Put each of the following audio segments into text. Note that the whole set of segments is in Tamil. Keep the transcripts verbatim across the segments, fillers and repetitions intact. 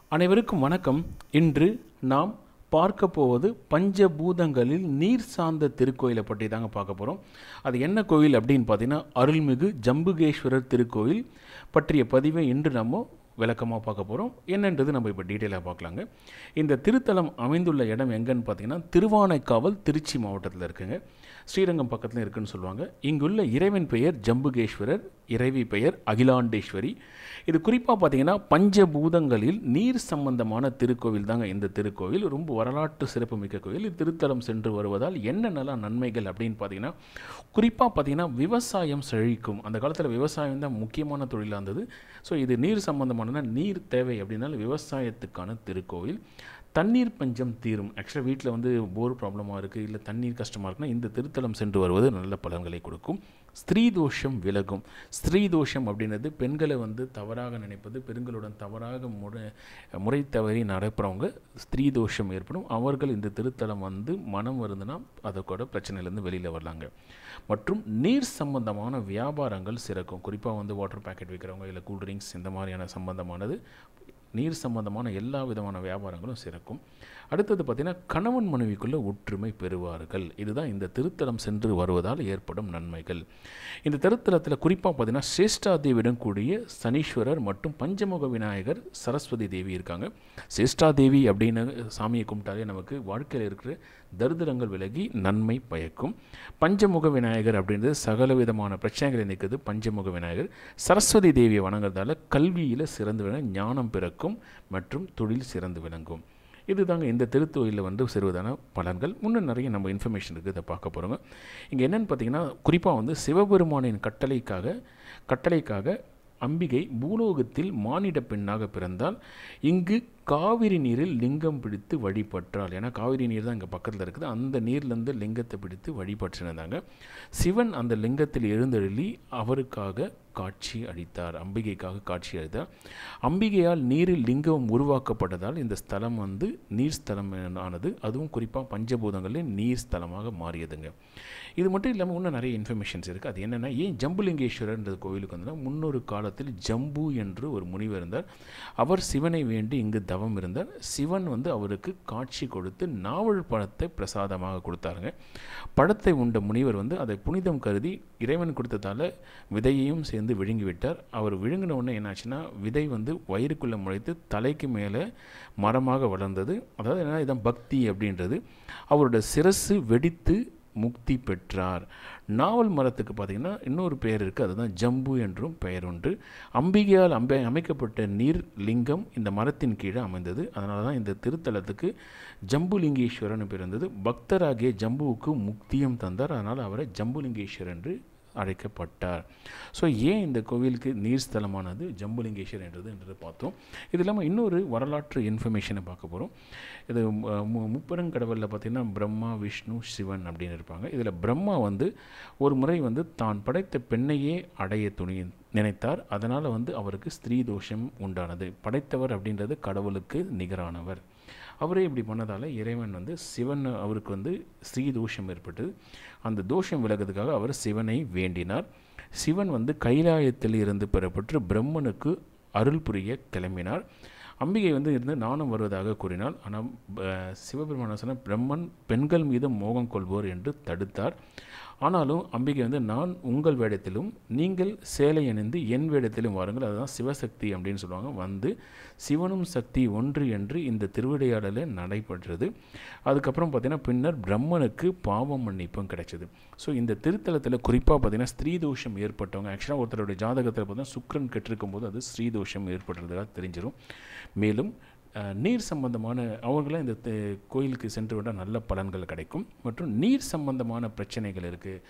அனைவருக்கும் வணக்கம். இன்று நாம் பார்க்க போவது பஞ்சபூதங்களில் நீர் சார்ந்த திருக்கோயிலை பற்றி தாங்க பார்க்க போகிறோம். அது என்ன கோயில் அப்படின்னு பார்த்தீங்கன்னா, அருள்மிகு ஜம்புகேஸ்வரர் திருக்கோயில் பற்றிய பதிவை இன்று நம்ம விளக்கமாக பார்க்க போகிறோம். என்னன்றது நம்ம இப்போ டீட்டெயிலாக பார்க்கலாங்க. இந்த திருத்தலம் அமைந்துள்ள இடம் எங்கன்னு பார்த்தீங்கன்னா, திருவானைக்காவல், திருச்சி மாவட்டத்தில் இருக்குங்க. ஸ்ரீரங்கம் பக்கத்தில் இருக்குன்னு சொல்லுவாங்க. இங்குள்ள இறைவன் பெயர் ஜம்புகேஸ்வரர், இறைவி பெயர் அகிலாண்டேஸ்வரி. இது குறிப்பாக பார்த்தீங்கன்னா, பஞ்சபூதங்களில் நீர் சம்பந்தமான திருக்கோவில் தாங்க இந்த திருக்கோவில். ரொம்ப வரலாற்று சிறப்புமிக்க கோவில். திருத்தலம் சென்று வருவதால் என்னென்னலாம் நன்மைகள் அப்படின்னு பார்த்தீங்கன்னா, குறிப்பாக பார்த்தீங்கன்னா விவசாயம் செழிக்கும். அந்த காலத்தில் விவசாயம் தான் முக்கியமான தொழிலாக இருந்தது. ஸோ இது நீர் சம்பந்தமான நீர் தேவை அப்படின்னாலும் விவசாயத்துக்கான திருக்கோவில். தண்ணீர் பஞ்சம் தீரும். ஆக்சுவலாக வீட்டில் வந்து போர் ப்ராப்ளமாக இருக்குது, இல்லை தண்ணீர் கஷ்டமாக இருக்குன்னா இந்த திருத்தலம் சென்று வருவது நல்ல பலன்களை கொடுக்கும். ஸ்திரீ தோஷம் விலகும். ஸ்திரீ தோஷம் அப்படின்றது பெண்களை வந்து தவறாக நினைப்பது, பெண்களுடன் தவறாக முறை முறை தவறி நடப்புறவங்க ஸ்திரீ தோஷம் ஏற்படும். அவர்கள் இந்த திருத்தலம் வந்து மனம் வருதுன்னா அதை கூட பிரச்சனையிலேருந்து வெளியில் வரலாங்க. மற்றும் நீர் சம்பந்தமான வியாபாரங்கள் சிறக்கும். குறிப்பாக வந்து வாட்டர் பேக்கெட் விற்கிறவங்க, இல்லை கூல்ட்ரிங்க்ஸ், இந்த மாதிரியான சம்பந்தமானது நீர் சம்பந்தமான எல்லா விதமான வியாபாரங்களும் சிறக்கும். அடுத்தது பார்த்திங்கன்னா, கணவன் மனைவிக்குள்ளே ஒற்றுமை பெறுவார்கள். இதுதான் இந்த திருத்தலம் சென்று வருவதால் ஏற்படும் நன்மைகள். இந்த திருத்தலத்தில் குறிப்பாக பார்த்திங்கன்னா, சேஷ்டாதேவியுடன் கூடிய சனீஸ்வரர் மற்றும் பஞ்சமுக விநாயகர், சரஸ்வதி தேவி இருக்காங்க. சேஷ்டாதேவி அப்படின்னு சாமியை கும்பிட்டாலே நமக்கு வாழ்க்கையில் இருக்கிற தரித்திரங்கள் விலகி நன்மை பயக்கும். பஞ்சமுக விநாயகர் அப்படின்றது சகல விதமான பிரச்சனைகளை நீக்குது. பஞ்சமுக விநாயகர். சரஸ்வதி தேவியை வணங்குறதால கல்வியில் சிறந்து விளங்க, ஞானம் பிறக்கும் மற்றும் தொழில் சிறந்து விளங்கும். இது தாங்க இந்த திருத்தொழிலில் வந்து சிறுவதான பலன்கள். முன்னும் நிறைய நம்ம இன்ஃபர்மேஷன் இருக்குது, இதை பார்க்க போகிறோங்க. இங்கே என்னென்னு பார்த்தீங்கன்னா, குறிப்பாக வந்து சிவபெருமானின் கட்டளைக்காக கட்டளைக்காக அம்பிகை பூலோகத்தில் மானிட பெண்ணாக பிறந்தால் இங்கு காவிரி நீரில் லிங்கம் பிடித்து வழிபற்றாள். ஏன்னா காவிரி நீர் தான் இங்கே பக்கத்தில் இருக்குது. அந்த நீர்லேருந்து லிங்கத்தை பிடித்து வழிபற்றினதாங்க. சிவன் அந்த லிங்கத்தில் எழுந்தருளி அவருக்காக காட்சி அளித்தார். அம்பிகைக்காக காட்சி அளித்தார். அம்பிகையால் நீரில் லிங்கம் உருவாக்கப்பட்டதால் இந்த ஸ்தலம் வந்து நீர் ஸ்தலம் ஆனது. அதுவும் குறிப்பாக பஞ்சபூதங்களில் நீர் ஸ்தலமாக மாறியதுங்க. இது மட்டும் இல்லாமல் இன்னும் நிறைய இன்ஃபர்மேஷன்ஸ் இருக்குது. அது என்னென்னா, ஏன் ஜம்புலிங்கேஸ்வரர்ன்ற கோவிலுக்கு வந்தால், முன்னொரு காலத்தில் ஜம்பு என்று ஒரு முனிவர் இருந்தார். அவர் சிவனை வேண்டி இங்கு தவம் இருந்தார். சிவன் வந்து அவருக்கு காட்சி கொடுத்து நாவல் பழத்தை பிரசாதமாக கொடுத்தாருங்க. பழத்தை உண்ட முனிவர் வந்து அதை புனிதம் கருதி இறைவன் கொடுத்ததால் விதையையும் சேர்ந்து விழுங்கிவிட்டார். அவர் விழுங்கின உடனே என்னாச்சுன்னா, விதை வந்து வயிறுக்குள்ளே முளைத்து தலைக்கு மேலே மரமாக வளர்ந்தது. அதாவது என்ன, இதான் பக்தி அப்படின்றது. அவரோட சிரசு வெடித்து முக்தி பெற்றார். நாவல் மரத்துக்கு பார்த்திங்கன்னா இன்னொரு பெயர் இருக்குது, அதுதான் ஜம்பு என்றும் பெயர் உண்டு. அம்பிகையால் அம்பை அமைக்கப்பட்ட நீர் லிங்கம் இந்த மரத்தின் கீழே அமைந்தது. அதனால தான் இந்த திருத்தலத்துக்கு ஜம்புலிங்கேஸ்வரன் பிறந்தது. பக்தராகிய ஜம்புவுக்கு முக்தியும் தந்தார். அதனால் அவரை ஜம்புலிங்கேஸ்வரர் என்று அழைக்கப்பட்டார். ஸோ ஏன் இந்த கோவிலுக்கு நீர் ஸ்தலமானது ஜம்புலிங்கேஸ்வரர் என்றது என்றது பார்த்தோம். இது இல்லாமல் இன்னொரு வரலாற்று இன்ஃபர்மேஷனை பார்க்க போகிறோம். இது முப்பெருங்கடவுளில் பார்த்திங்கன்னா பிரம்மா, விஷ்ணு, சிவன் அப்படின்னு இருப்பாங்க. இதில் பிரம்மா வந்து ஒரு முறை வந்து தான் படைத்த பெண்ணையே அடைய துணி நினைத்தார். அதனால் வந்து அவருக்கு ஸ்திரீ தோஷம் உண்டானது. படைத்தவர் அப்படின்றது கடவுளுக்கு நிகரானவர். அவரே இப்படி பண்ணதால் இறைவன் வந்து சிவன் அவருக்கு வந்து ஸ்ரீ தோஷம் ஏற்பட்டது. அந்த தோஷம் விலகிறதுக்காக அவர் சிவனை வேண்டினார். சிவன் வந்து கைலாயத்தில் இருந்து பெறப்பட்டு பிரம்மனுக்கு அருள் புரிய கிளம்பினார். அம்பிகை வந்து இருந்து நானும் வருவதாக கூறினாள். ஆனால் சிவபெருமான சொன்ன பிரம்மன் பெண்கள் மீது மோகம் கொள்வோர் என்று தடுத்தார். ஆனாலும் அம்பிகை வந்து நான் உங்கள் வேடத்திலும் நீங்கள் சேலை அணிந்து என் வேடத்திலும் வாருங்கள், அதுதான் சிவசக்தி அப்படின்னு சொல்லுவாங்க. வந்து சிவனும் சக்தி ஒன்று என்று இந்த திருவிளையாடலில் நடைபெற்றது. அதுக்கப்புறம் பார்த்திங்கன்னா பின்னர் பிரம்மனுக்கு பாவம் மன்னிப்பும் கிடைச்சது. ஸோ இந்த திருத்தலத்தில் குறிப்பாக பார்த்திங்கன்னா ஸ்திரீ தோஷம் ஏற்பட்டவங்க, ஆக்சுவலாக ஒருத்தருடைய ஜாதகத்தில் பார்த்தீங்கன்னா சுக்கிரன் கெட்டிருக்கும் போது அது ஸ்திரீ தோஷம் ஏற்படுறதுக்காக தெரிஞ்சிடும். மேலும் நீர் சம்பந்தமான அவங்களாம் இந்த கோயிலுக்கு சென்று விட்டால் நல்ல பலன்கள் கிடைக்கும். மற்றும் நீர் சம்பந்தமான பிரச்சனைகள் இருக்குது,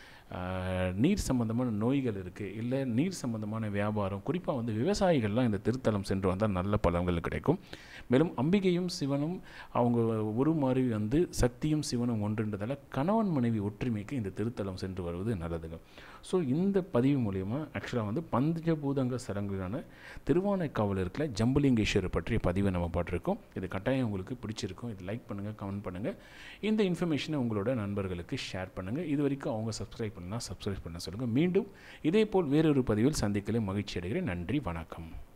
நீர் சம்பந்தமான நோய்கள் இருக்குது, இல்லை நீர் சம்பந்தமான வியாபாரம், குறிப்பாக வந்து விவசாயிகள்லாம் இந்த திருத்தலம் சென்று வந்தால் நல்ல பலன்கள் கிடைக்கும். மேலும் அம்பிகையும் சிவனும் அவங்க ஒரு மாதிரி வந்து சக்தியும் சிவனும் ஒன்றுன்றதால கணவன் மனைவி ஒற்றுமைக்கு இந்த திருத்தலம் சென்று வருவது நல்லதுங்க. ஸோ இந்த பதிவு மூலயமா ஆக்சுவலாக வந்து பஞ்சபூதங்க சடங்குகளான திருவானைக்காவல் இருக்கிற ஜம்புலிங்கேஸ்வரர் பற்றிய பதிவை நம்ம பாட்டிருக்கோம். இது கட்டாயம் உங்களுக்கு பிடிச்சிருக்கும். இது லைக் பண்ணுங்கள், கமெண்ட் பண்ணுங்கள். இந்த இன்ஃபர்மேஷனை உங்களோட நண்பர்களுக்கு ஷேர் பண்ணுங்கள். இது வரைக்கும் அவங்க சப்ஸ்கிரைப் பண்ணலாம், சப்ஸ்கிரைப் பண்ண சொல்லுங்கள். மீண்டும் இதே போல் வேறொரு பதிவில் சந்திக்கல மகிழ்ச்சி அடைகிறேன். நன்றி, வணக்கம்.